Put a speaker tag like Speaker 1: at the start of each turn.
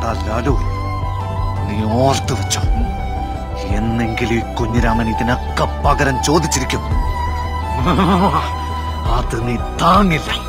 Speaker 1: ലാലു, നീ ഓർത്തു വെച്ചോ, എന്നെങ്കിലും ഈ കുഞ്ഞിരാമൻ ഇതിനൊക്കെ പകരം ചോദിച്ചിരിക്കും. അത് നീ താങ്ങില്ല.